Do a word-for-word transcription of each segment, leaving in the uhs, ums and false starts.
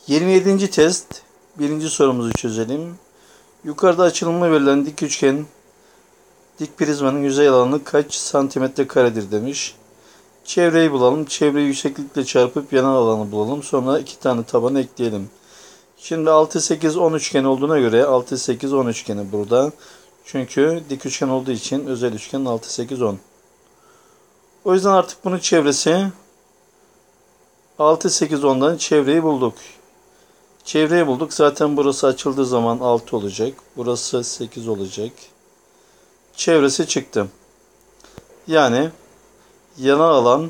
yirmi yedinci test. Birinci sorumuzu çözelim. Yukarıda açılımı verilen dik üçgen dik prizmanın yüzey alanı kaç santimetre karedir demiş. Çevreyi bulalım. Çevreyi yükseklikle çarpıp yanal alanı bulalım. Sonra iki tane tabanı ekleyelim. Şimdi altı, sekiz, on üçgen olduğuna göre altı, sekiz, on üçgeni burada. Çünkü dik üçgen olduğu için özel üçgen altı, sekiz, on. O yüzden artık bunun çevresi altı, sekiz, ondan çevreyi bulduk. Çevreyi bulduk. Zaten burası açıldığı zaman altı olacak. Burası sekiz olacak. Çevresi çıktı. Yani yanal alan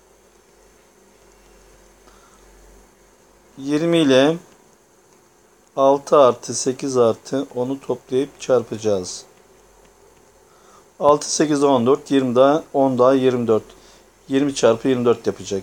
yirmi ile altı artı sekiz artı onu toplayıp çarpacağız. altı, sekiz, on dört, yirmi daha on daha yirmi dört. yirmi çarpı yirmi dört yapacak.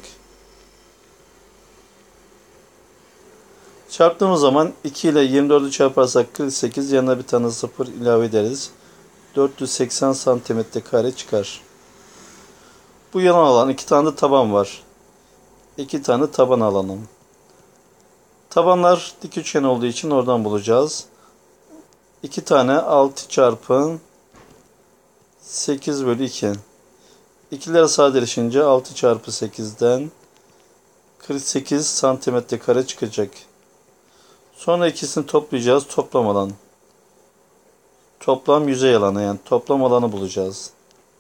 Çarptığımız zaman iki ile yirmi dördü çarparsak kırk sekiz, yanına bir tane sıfır ilave ederiz. dört yüz seksen santimetre kare çıkar. Bu yanal alan, iki tane de taban var. iki tane taban alanım. Tabanlar dik üçgen olduğu için oradan bulacağız. iki tane altı çarpı sekiz bölü iki. İkiler sadeleşince altı çarpı sekizden kırk sekiz santimetre kare çıkacak. Sonra ikisini toplayacağız. Toplam alan. Toplam yüzey alanı, yani toplam alanı bulacağız.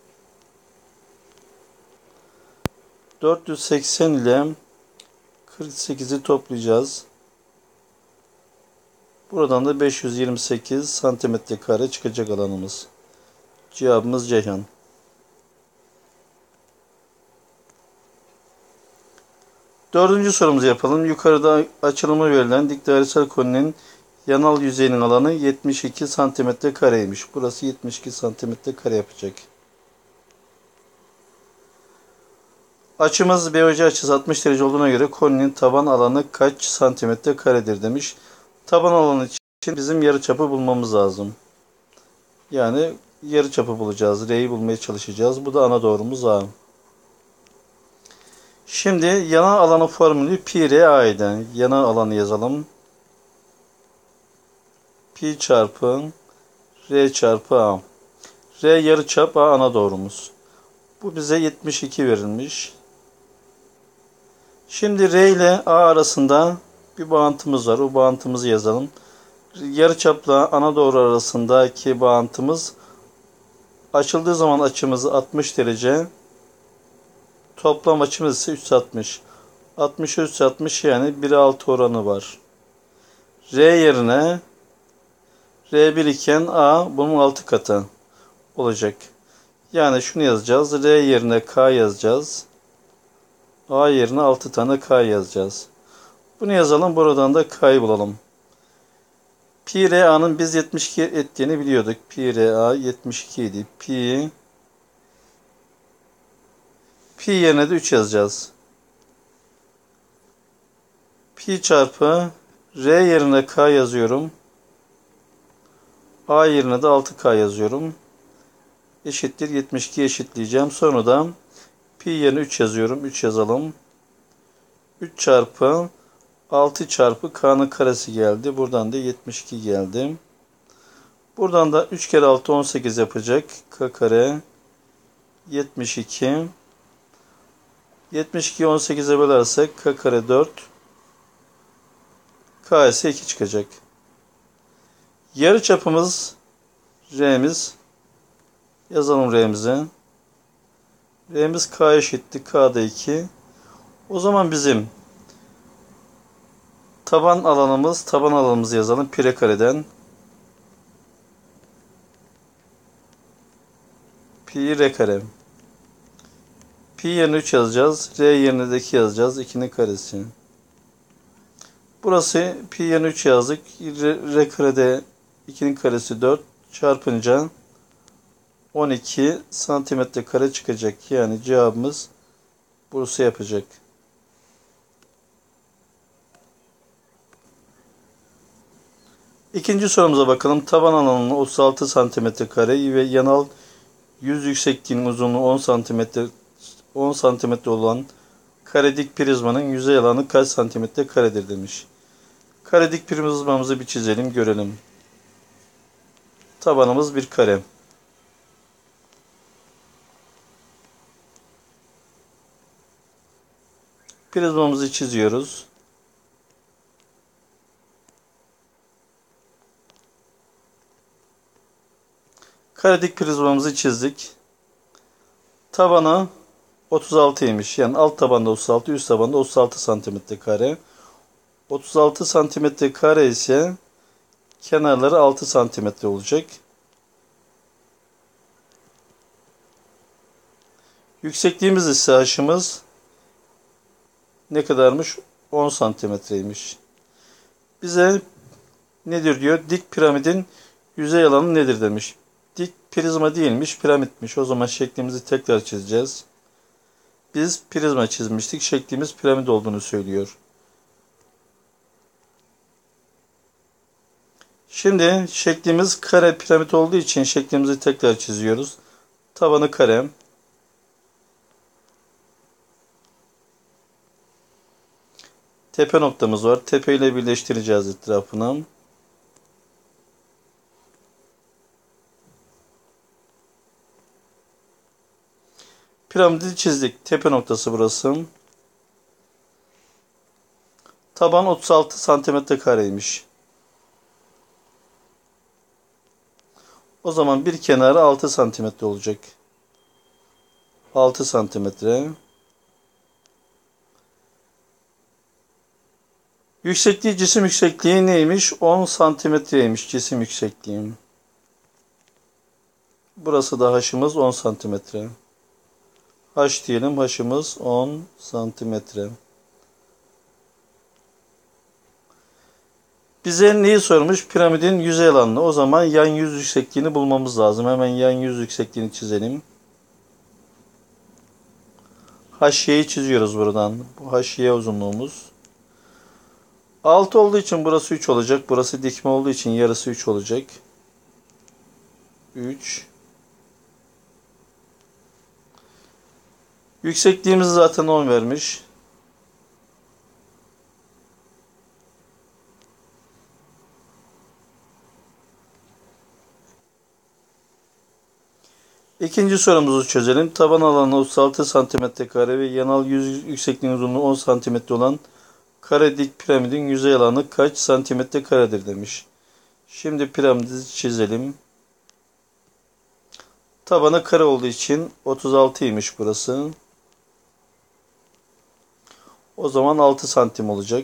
dört yüz seksen ile kırk sekizi toplayacağız. Buradan da beş yüz yirmi sekiz santimetre kare çıkacak alanımız. Cevabımız Ceyhan. Dördüncü sorumuzu yapalım. Yukarıda açılımı verilen dik dairesel koninin yanal yüzeyinin alanı yetmiş iki santimetre kareymiş. Burası yetmiş iki santimetre kare yapacak. Açımız B O C açısı altmış derece olduğuna göre koninin taban alanı kaç santimetre karedir demiş. Taban alanı için bizim yarıçapı bulmamız lazım. Yani yarıçapı bulacağız. R'yi bulmaya çalışacağız. Bu da ana doğrumuz A. Şimdi yanal alanın formülü pi r a'ydı. Yanal alanı yazalım. Pi çarpı r çarpı a. R yarıçap, a ana doğrumuz. Bu bize yetmiş iki verilmiş. Şimdi r ile a arasında bir bağıntımız var. O bağıntımızı yazalım. Yarıçapla ana doğru arasındaki bağıntımız açıldığı zaman açımız altmış derece. Toplam açımız ise üç yüz altmış. altmışa üç yüz altmış, yani bire altı oranı var. R yerine R bir iken A bunun altı katı olacak. Yani şunu yazacağız. R yerine K yazacağız. A yerine altı tane K yazacağız. Bunu yazalım. Buradan da K'yı bulalım. Pi r a'nın biz yetmiş iki ettiğini biliyorduk. Pi r a yetmiş iki idi. Pi Pi yerine de üç yazacağız. Pi çarpı R yerine K yazıyorum. A yerine de altı K yazıyorum. Eşittir yetmiş iki eşitleyeceğim. Sonra da pi yerine üç yazıyorum. üç yazalım. üç çarpı altı çarpı K'nın karesi geldi. Buradan da yetmiş iki geldi. Buradan da üç kere altı on sekiz yapacak. K kare yetmiş iki. yetmiş ikiyi on sekize bölersek K kare dört. K ise iki çıkacak. Yarıçapımız R'miz. Yazalım R'mizi. R'miz K eşittir. K da iki. O zaman bizim taban alanımız, taban alanımızı yazalım. Pi r kareden. Pi r kare. Pi yerine üç yazacağız. R yerine de iki yazacağız. ikinin karesi. Burası pi yerine üç yazdık. R, r karede ikinin karesi dört çarpınca on iki santimetre kare çıkacak. Yani cevabımız burası yapacak. İkinci sorumuza bakalım. Taban alanı otuz altı santimetre kare ve yanal yüz yüksekliğinin uzunluğu on santimetre on santimetre olan kare dik prizmanın yüzey alanı kaç santimetre karedir demiş. Kare dik prizmamızı bir çizelim, görelim. Tabanımız bir kare. Prizmamızı çiziyoruz. Kare dik prizmamızı çizdik. Tabanı otuz altıymış. Yani alt tabanda otuz altı, üst tabanda otuz altı santimetre kare. otuz altı santimetre kare ise kenarları altı santimetre olacak. Yüksekliğimiz ise haşımız ne kadarmış? on santimetreymiş. Bize nedir diyor? Dik piramidin yüzey alanı nedir demiş. Dik prizma değilmiş, piramitmiş. O zaman şeklimizi tekrar çizeceğiz. Biz prizma çizmiştik. Şeklimiz piramit olduğunu söylüyor. Şimdi şeklimiz kare piramit olduğu için şeklimizi tekrar çiziyoruz. Tabanı kare. Tepe noktamız var. Tepe ile birleştireceğiz etrafına. Piramidi çizdik. Tepe noktası burası. Taban otuz altı santimetre kareymiş. O zaman bir kenarı altı santimetre olacak. altı santimetre. Yüksekliği, cisim yüksekliği neymiş? on santimetreymiş cisim yüksekliği. Burası da haşımız on santimetre. Haş diyelim. Haşımız on santimetre. Bize neyi sormuş? Piramidin yüzey alanını. O zaman yan yüz yüksekliğini bulmamız lazım. Hemen yan yüz yüksekliğini çizelim. Haşiyeyi çiziyoruz buradan. Bu haşiye uzunluğumuz. altı olduğu için burası üç olacak. Burası dikme olduğu için yarısı üç olacak. üç. Yüksekliğimiz zaten on vermiş. İkinci sorumuzu çözelim. Taban alanı otuz altı santimetre kare ve yanal yüz yüksekliğinin uzunluğu on santimetre olan kare dik piramidin yüzey alanı kaç santimetre karedir demiş. Şimdi piramidi çizelim. Tabanı kare olduğu için otuz altıymış burası. O zaman altı santim olacak.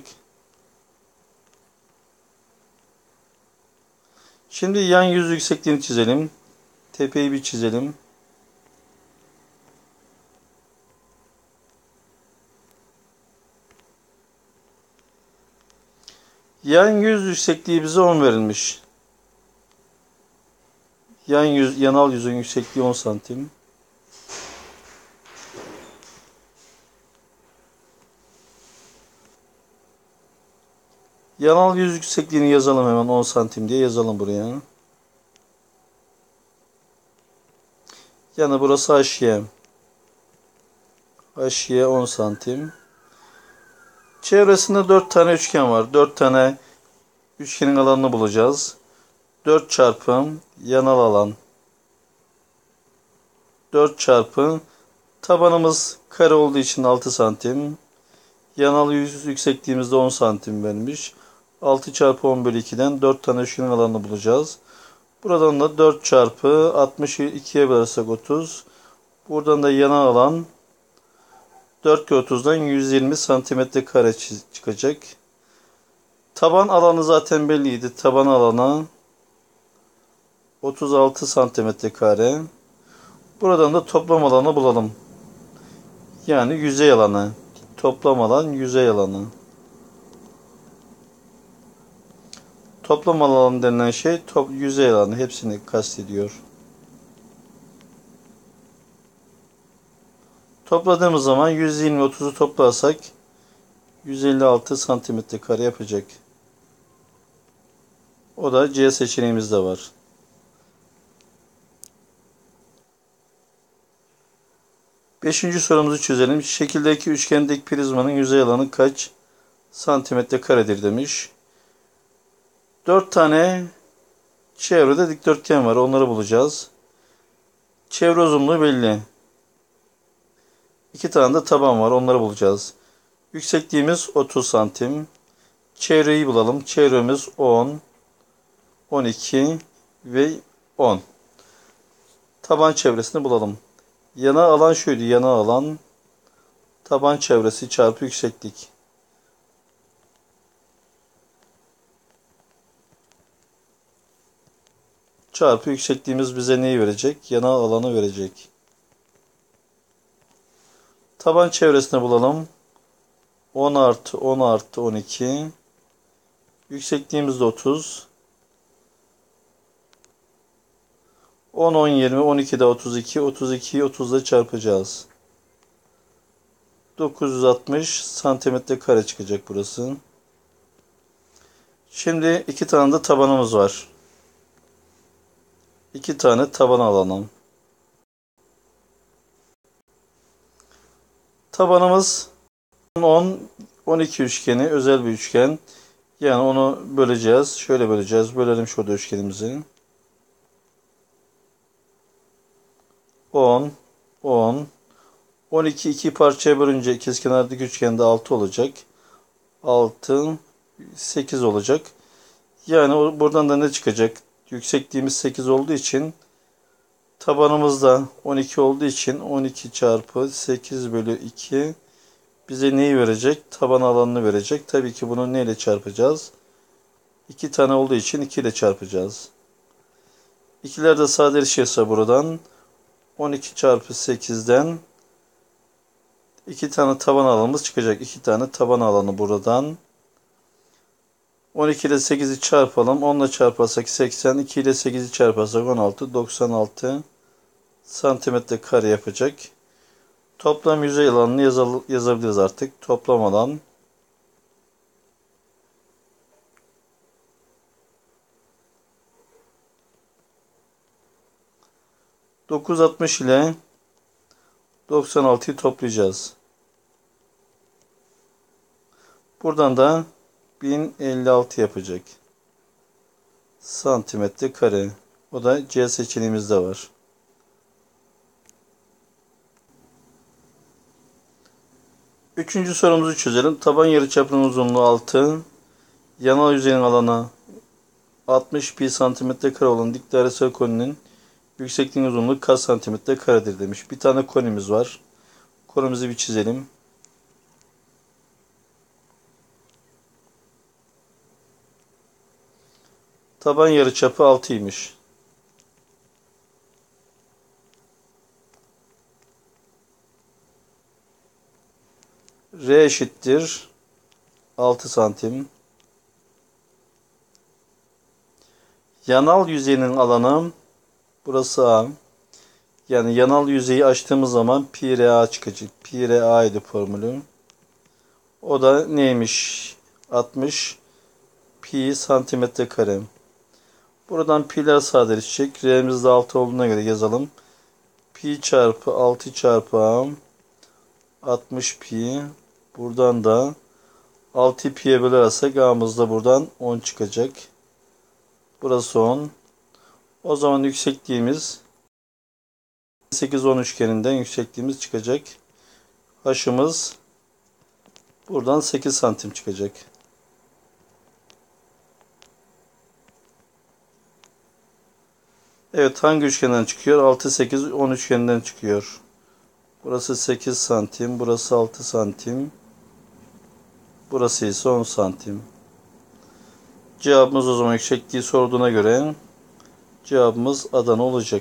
Şimdi yan yüz yüksekliğini çizelim. Tepeyi bir çizelim. Yan yüz yüksekliği bize on verilmiş. Yan yüz, yanal yüzün yüksekliği on santim. Yanal yüz yüksekliğini yazalım hemen on santim diye yazalım buraya. Yani burası haşiye. Haşiye on santim. Çevresinde dört tane üçgen var. dört tane üçgenin alanını bulacağız. dört çarpı yanal alan. dört çarpı tabanımız kare olduğu için altı santim. Yanal yüz yüksekliğimizde on santim vermiş. altı çarpı on bölü iki'den dört tane üçgenin alanını bulacağız. Buradan da dört çarpı altmışı iki'ye bölersek otuz. Buradan da yanal alan dört kere otuz'dan yüz yirmi santimetre kare çıkacak. Taban alanı zaten belliydi. Taban alanı otuz altı santimetre kare. Buradan da toplam alanı bulalım. Yani yüzey alanı. Toplam alan yüzey alanı. Toplam alan denilen şey top, yüzey alanı. Hepsini kastediyor. Topladığımız zaman yüz yirmi otuz'u toplarsak yüz elli altı santimetre kare yapacak. O da C seçeneğimiz de var. Beşinci sorumuzu çözelim. Şekildeki üçgendeki prizmanın yüzey alanı kaç santimetre karedir demiş. dört tane çevrede dikdörtgen var. Onları bulacağız. Çevre uzunluğu belli. iki tane de taban var. Onları bulacağız. Yüksekliğimiz otuz santim. Çevreyi bulalım. Çevremiz on, on iki ve on. Taban çevresini bulalım. Yana alan şuydu. Yana alan taban çevresi çarpı yükseklik. Çarpı yüksekliğimiz bize neyi verecek? Yana alanı verecek. Taban çevresini bulalım. on artı on artı on iki. Yüksekliğimiz de otuz. on, on, yirmi, on iki de otuz iki. otuz ikiyi otuz ile çarpacağız. dokuz yüz altmış santimetre kare çıkacak burası. Şimdi iki tane de tabanımız var. İki tane taban alalım. Tabanımız on, on iki üçgeni, özel bir üçgen. Yani onu böleceğiz. Şöyle böleceğiz. Bölelim şurada üçgenimizi. on, on, on iki iki parçaya bölünce ikizkenarlık üçgende altı olacak. altı, sekiz olacak. Yani buradan da ne çıkacak? Yüksekliğimiz sekiz olduğu için tabanımız da on iki olduğu için on iki çarpı sekiz bölü iki bize neyi verecek? Taban alanını verecek. Tabii ki bunu neyle çarpacağız? iki tane olduğu için iki ile çarpacağız. İkiler de sadeleşirse buradan on iki çarpı sekizden iki tane taban alanımız çıkacak. iki tane taban alanı buradan. on iki ile sekizi çarpalım. on ile çarparsak seksen. iki ile sekizi çarparsak on altı. doksan altı santimetre kare yapacak. Toplam yüzey alanını yazabiliriz artık. Toplam alan dokuz yüz altmış ile doksan altıyı toplayacağız. Buradan da bin elli altı yapacak. Santimetre kare. O da C seçeneğimizde var. Üçüncü sorumuzu çözelim. Taban yarıçapının uzunluğu altı. Yanal yüzeyin alanı altmış pi santimetre kare olan dik dairesel koninin yüksekliğinin uzunluğu kaç santimetre karedir demiş. Bir tane konimiz var. Konumuzu bir çizelim. Taban yarıçapı altıymış. R eşittir altı santim. Yanal yüzeyinin alanı burası A. Yani yanal yüzeyi açtığımız zaman pi r a çıkacak. Pi r a idi formülü. O da neymiş? altmış pi santimetre kare. Buradan pi'ler sadeleşecek. R'miz de altı olduğuna göre yazalım. Pi çarpı altı çarpı a altmış pi. Buradan da altı pi'ye bölersek a'mız da buradan on çıkacak. Burası on. O zaman yüksekliğimiz sekiz on üçgeninden yüksekliğimiz çıkacak. H'ımız buradan sekiz santim çıkacak. Evet, hangi üçgenden çıkıyor? altı sekiz on üçgeninden çıkıyor. Burası sekiz santim. Burası altı santim. Burası ise on santim. Cevabımız o zaman yüksekliği sorduğuna göre cevabımız Adana olacak.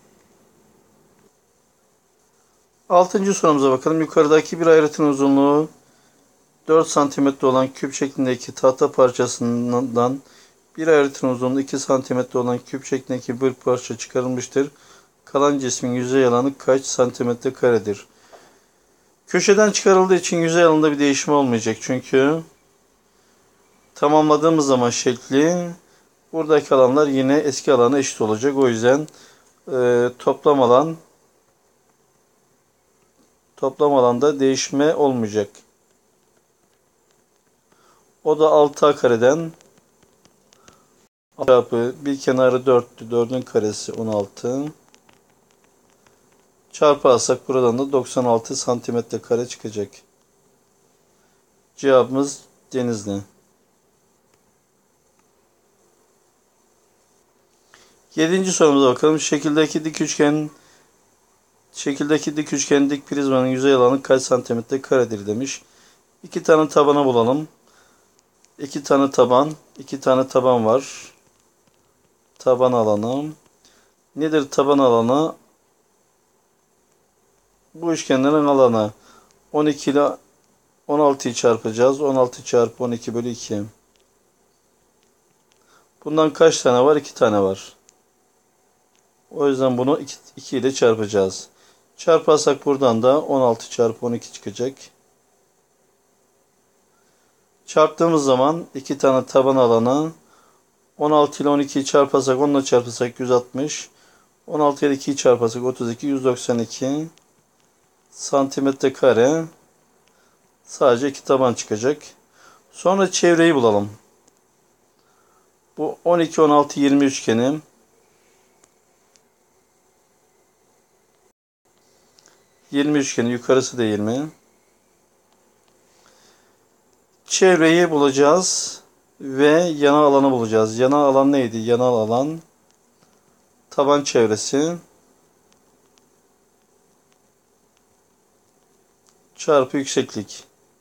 Altıncı sorumuza bakalım. Yukarıdaki bir ayrıtın uzunluğu dört santimetre olan küp şeklindeki tahta parçasından bir ayrıtın uzunluğu iki santimetre olan küp şeklindeki bir parça çıkarılmıştır. Kalan cismin yüzey alanı kaç santimetre karedir? Köşeden çıkarıldığı için yüzey alanında bir değişim olmayacak. Çünkü tamamladığımız zaman şekli buradaki alanlar yine eski alana eşit olacak. O yüzden e, toplam alan toplam alanda değişme olmayacak. O da altı a kareden çarpı bir kenarı dörttü. dördün karesi on altı. Çarpı alsak buradan da doksan altı santimetre kare çıkacak. Cevabımız Denizli. Yedinci sorumuza bakalım. Şekildeki dik üçgen şekildeki dik üçgen dik prizmanın yüzey alanı kaç santimetre karedir demiş. İki tane tabana bulalım. İki tane taban, iki tane taban var. Taban alanı. Nedir taban alanı? Bu üçgenlerin alanı on iki ile on altıyı çarpacağız. on altı çarpı on iki bölü iki. Bundan kaç tane var? iki tane var. O yüzden bunu iki ile çarpacağız. Çarparsak buradan da on altı çarpı on iki çıkacak. Çarptığımız zaman iki tane taban alanı on altı ile on ikiyi çarparsak on ile çarparsak yüz altmış. on altı ile ikiyi çarparsak otuz iki. yüz doksan iki santimetre kare. Sadece iki taban çıkacak. Sonra çevreyi bulalım. Bu on iki, on altı, yirmi üçgeni. yirmi üçgeni yukarısı da yirmi. Çevreyi bulacağız ve yana alanı bulacağız. Yana alan neydi? Yana alan taban çevresi çarpı yükseklik.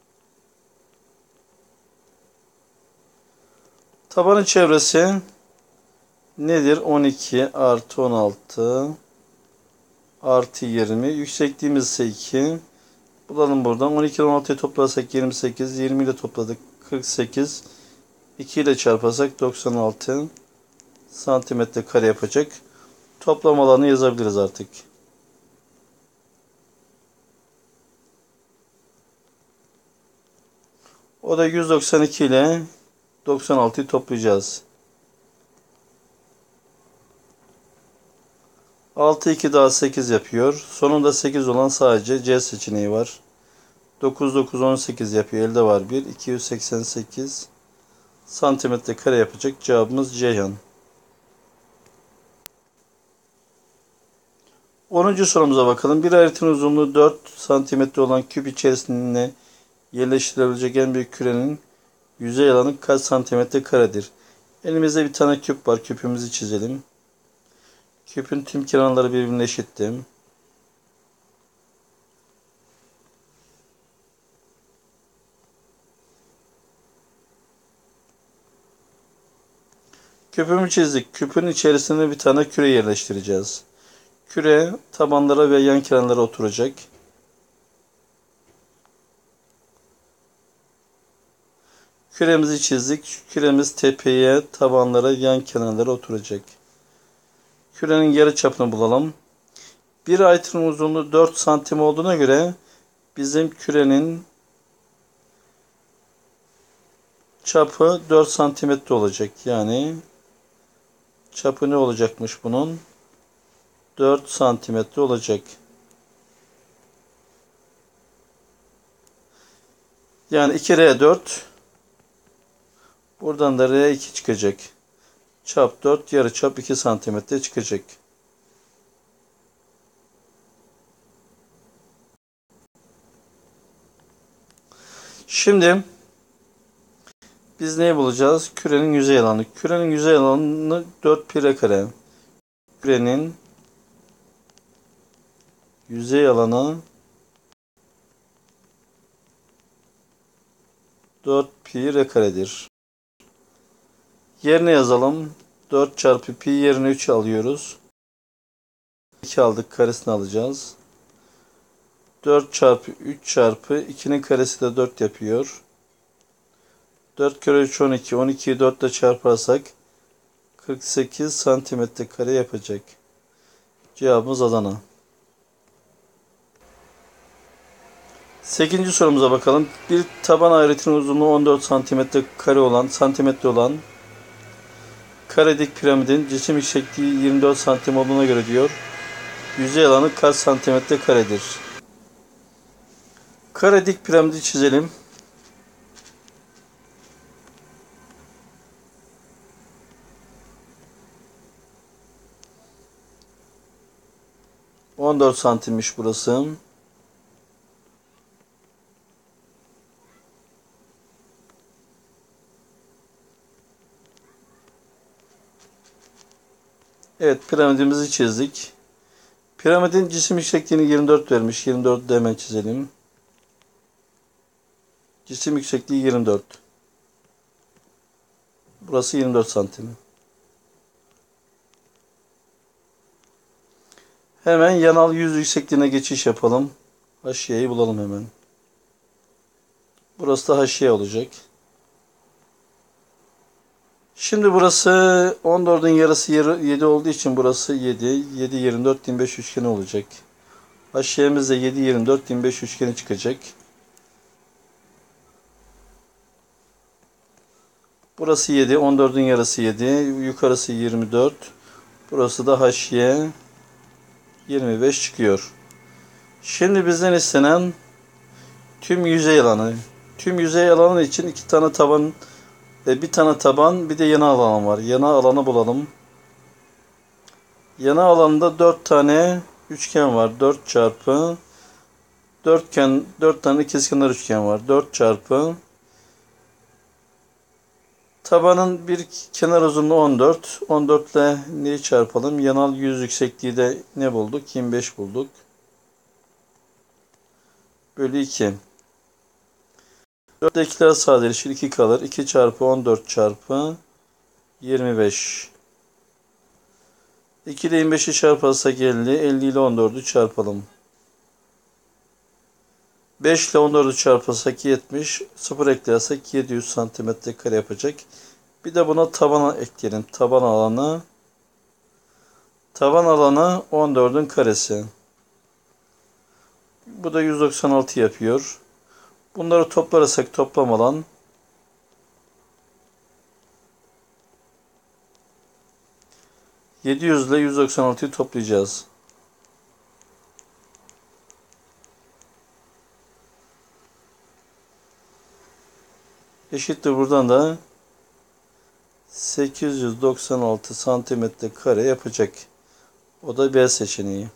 Tabanın çevresi nedir? on iki artı on altı artı yirmi. Yüksekliğimiz ise iki. Bulalım buradan. on iki ile on altıyı toplarsak yirmi sekiz. yirmi ile topladık kırk sekiz. iki ile çarparsak doksan altı santimetre kare yapacak. Toplam alanı yazabiliriz artık. O da yüz doksan iki ile doksan altıyı toplayacağız. altı, iki daha sekiz yapıyor. Sonunda sekiz olan sadece C seçeneği var. dokuz, dokuz, on sekiz yapıyor. Elde var bir. iki yüz seksen sekiz santimetre kare yapacak. Cevabımız Ceyhan. onuncu sorumuza bakalım. Bir ayetin uzunluğu dört santimetre olan küp içerisine yerleştirilebilecek en büyük kürenin yüzey alanı kaç santimetre karedir? Elimizde bir tane küp var. Küpümüzü çizelim. Küpün tüm kenarları birbirine eşitti. Küpümü çizdik. Küpün içerisine bir tane küre yerleştireceğiz. Küre tabanlara ve yan kenarlara oturacak. Küremizi çizdik. Küremiz tepeye, tabanlara, yan kenarlara oturacak. Kürenin yarıçapını bulalım. Bir ayetin uzunluğu dört santim olduğuna göre bizim kürenin çapı dört santimetre olacak. Yani çapı ne olacakmış bunun? dört santimetre olacak. Yani iki R dört. Buradan da R iki çıkacak. Çap dört, yarıçap iki santimetre çıkacak. Şimdi biz neyi bulacağız? Kürenin yüzey alanı. Kürenin yüzey alanı dört pi r kare. Kürenin yüzey alanı dört pi r karedir. Yerine yazalım. dört çarpı pi yerine üç alıyoruz. iki aldık. Karesini alacağız. dört çarpı üç çarpı ikinin karesi de dört yapıyor. dört kere üç on iki. on ikiyi dört ile çarparsak kırk sekiz santimetre kare yapacak. Cevabımız Adana. sekizinci sorumuza bakalım. Bir taban ayrıtının uzunluğu on dört santimetre kare olan santimetre olan kare dik piramidin cisim yüksekliği yirmi dört santim olduğuna göre diyor. Yüzey alanı kaç santimetre karedir? Kare dik piramidi çizelim. on dört santimmiş burası. Evet, piramidimizi çizdik. Piramidin cisim yüksekliğini yirmi dört vermiş. yirmi dördü de hemen çizelim. Cisim yüksekliği yirmi dört. Burası yirmi dört santim. Hemen yanal yüz yüksekliğine geçiş yapalım. Haşiyeyi bulalım hemen. Burası da haşiye olacak. Şimdi burası on dördün yarısı yedi olduğu için burası yedi. yedi, yirmi dört, yirmi beş üçgeni olacak. Haşiyemiz de yedi, yirmi dört, yirmi beş üçgeni çıkacak. Burası yedi. on dördün yarısı yedi. Yukarısı yirmi dört. Burası da haşiye yirmi beş çıkıyor. Şimdi bizden istenen tüm yüzey alanı. Tüm yüzey alanı için iki tane taban ve bir tane taban, bir de yana alanı var. Yana alanı bulalım. Yana alanında dört tane üçgen var. dört çarpı dörtgen, dört tane ikizkenar üçgen var. dört çarpı tabanın bir kenar uzunluğu on dört. on dört ile neyi çarpalım? Yanal yüz yüksekliği de ne bulduk? yirmi beş bulduk. Bölü iki. dört ile ikiler sadeleşir. iki kalır. iki çarpı on dört çarpı yirmi beş. iki ile yirmi beşi çarparsak elli. elli ile on dördü çarpalım. beş ile on dördü çarparsak yetmiş. sıfır eklersek yedi yüz santimetre kare yapacak. Bir de buna taban ekleyelim. Taban alanı. Taban alanı on dördün karesi. Bu da yüz doksan altı yapıyor. Bunları toplarsak toplam alan yedi yüz ile yüz doksan altıyı toplayacağız. Eşittir, buradan da sekiz yüz doksan altı santimetre kare yapacak. O da B seçeneği.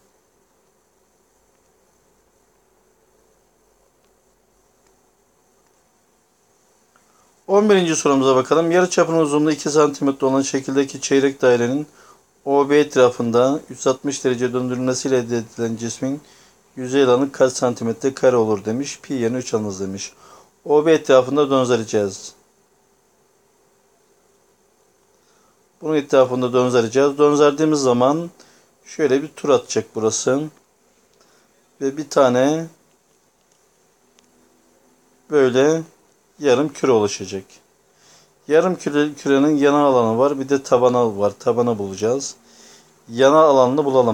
on birinci sorumuza bakalım. Yarıçapının uzunluğu iki santimetre olan şekildeki çeyrek dairenin O B etrafında yüz altmış derece döndürülmesiyle elde edilen cismin yüzey alanı kaç santimetre kare olur demiş. Pi yerine üç alınız demiş. O B etrafında döndüreceğiz. Bunun etrafında döndüreceğiz. Döndürdüğümüz zaman şöyle bir tur atacak burası. Ve bir tane böyle yarım küre oluşacak. Yarım küre, kürenin yana alanı var. Bir de tabanı var. Tabanı bulacağız. Yana alanını bulalım.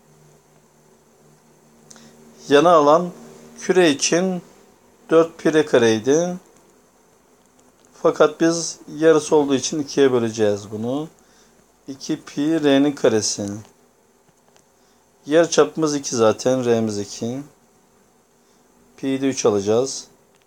Yana alan küre için dört pi r kareydi. Fakat biz yarısı olduğu için ikiye böleceğiz bunu. iki pi r'nin karesi. Yarıçapımız iki zaten. R'miz iki. Pi'yi de üç alacağız.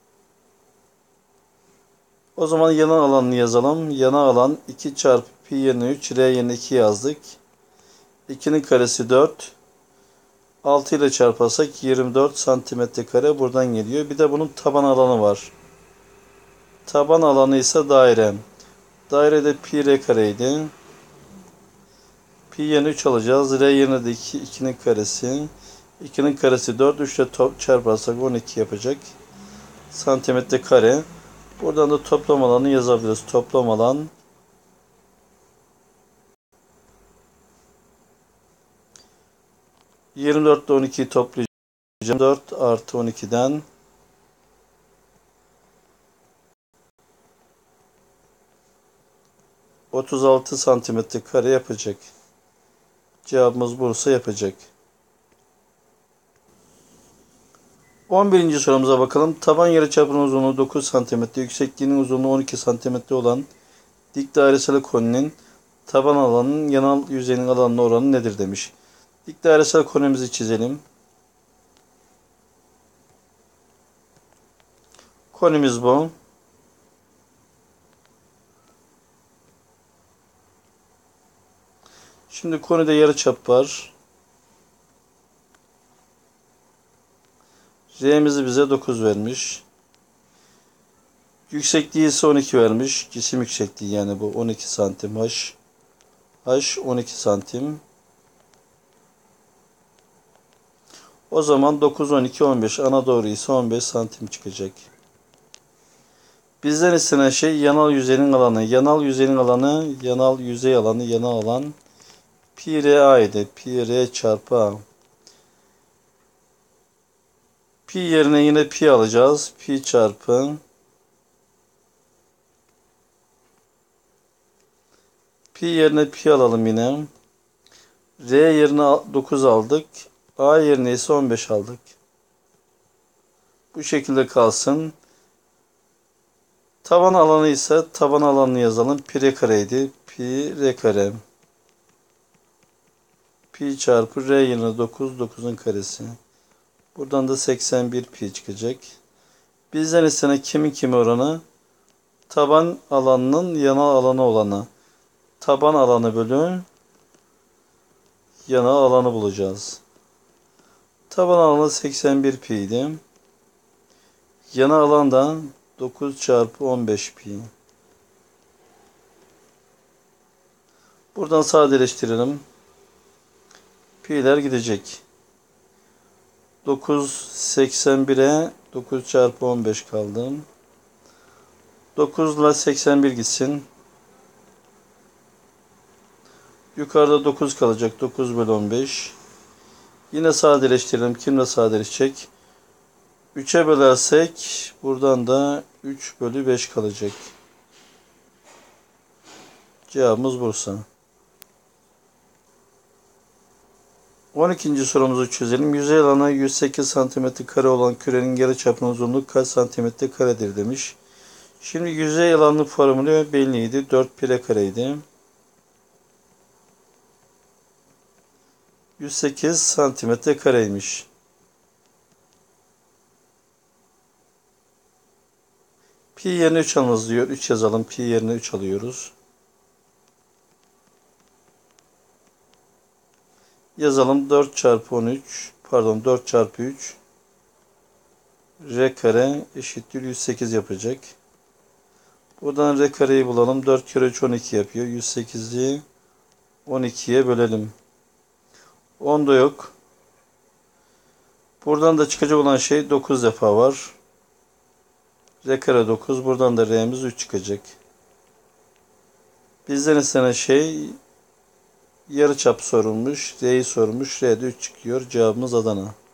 O zaman yana alanını yazalım. Yana alan iki çarpı pi yerine üç, r yerine iki yazdık. ikinin karesi dört. altı ile çarparsak yirmi dört santimetre kare buradan geliyor. Bir de bunun taban alanı var. Taban alanı ise daire. Dairede pi r kareydi. Pi yerine üç alacağız. R yerine de iki. ikinin karesi. ikinin karesi dört. üç ile çarparsak on iki yapacak. Santimetre kare. Buradan da toplam alanı yazabiliriz. Toplam alan yirmi dört ile on ikiyi toplayacağım. dört artı on ikiden otuz altı santimetre kare yapacak. Cevabımız Bursa yapacak. on birinci sorumuza bakalım. Taban yarıçapının uzunluğu dokuz santimetre, yüksekliğinin uzunluğu on iki santimetre olan dik dairesel koninin taban alanının yanal yüzeyinin alanına oranı nedir demiş. Dik dairesel konimizi çizelim. Konimiz bu. Şimdi konide yarıçap var. R'mizi bize dokuz vermiş. Yüksekliği ise on iki vermiş. Cisim yüksekliği yani bu on iki santim h. H on iki santim. O zaman dokuz, on iki, on beş. Ana doğru ise on beş santim çıkacak. Bizden istenen şey yanal yüzeyin alanı. Yanal yüzeyin alanı, yanal yüzey alanı, yanal alan pi r a idi. Pi r çarpı a. Pi yerine yine pi alacağız. Pi çarpı pi yerine pi alalım yine. R yerine dokuz aldık. A yerine ise on beş aldık. Bu şekilde kalsın. Taban alanı ise taban alanını yazalım. Pi r kareydi. Pi r kare. Pi çarpı r yerine dokuz. dokuzun karesi. Buradan da seksen bir pi çıkacak. Bizden istenen kimin kimi oranı? Taban alanının yanal alanı olanı. Taban alanı bölü yanal alanı bulacağız. Taban alanı seksen bir pi idi. Yanal alan da dokuz çarpı on beş pi. Buradan sadeleştirelim. Pi'ler gidecek. dokuz seksen bire dokuz çarpı on beş kaldı. dokuz ile seksen bir gitsin. Yukarıda dokuz kalacak. dokuz bölü on beş. Yine sadeleştirelim. Kimle sadeleşecek? üçe bölersek buradan da üç bölü beş kalacak. Cevabımız Bursa. on ikinci sorumuzu çözelim. Yüzey alanı yüz sekiz santimetre kare olan kürenin yarıçapının uzunluğu kaç santimetre karedir demiş. Şimdi yüzey alanı formülü belliydi. dört pi r kareydi. yüz sekiz santimetre kareymiş. Pi yerine üç alınız diyor. üç yazalım. Pi yerine üç alıyoruz. Yazalım. dört çarpı on üç. Pardon dört çarpı üç. R kare eşittir yüz sekiz yapacak. Buradan R kareyi bulalım. dört kere üç on iki yapıyor. yüz sekizi on ikiye bölelim. on da yok. Buradan da çıkacak olan şey dokuz defa var. R kare dokuz. Buradan da R'miz üç çıkacak. Bizden istenen şey yarıçap sorulmuş. R'yi sormuş. R'de üç çıkıyor. Cevabımız Adana.